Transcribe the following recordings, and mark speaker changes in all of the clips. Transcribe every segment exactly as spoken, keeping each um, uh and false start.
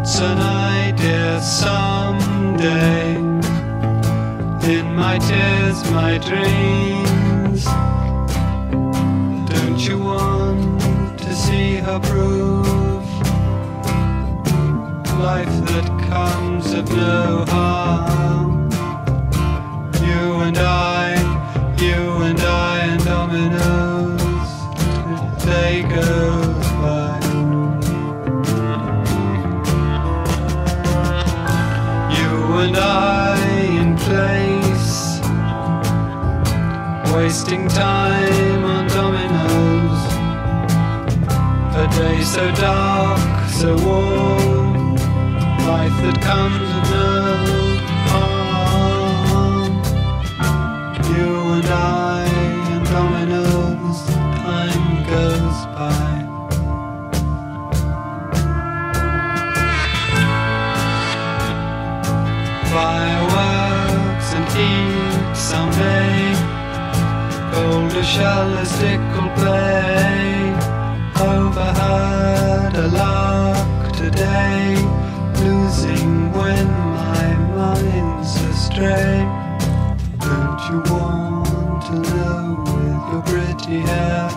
Speaker 1: Tonight is someday, in my tears, my dreams. Don't you want to see her prove life that comes of no harm? You and I, you and I and Dominoes, the day goes by. And I in place, wasting time on dominoes. A day so dark, so warm, life that comes of no harm. You and I in dominoes, time goes by. Fireworks and heat someday, colder shell as stick'll play. Overheard a lark today, losing when my mind's astray. Don't you want to know with your pretty hair?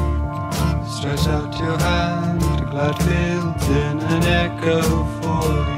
Speaker 1: Stretch out your hand, glad fields in an echo for you.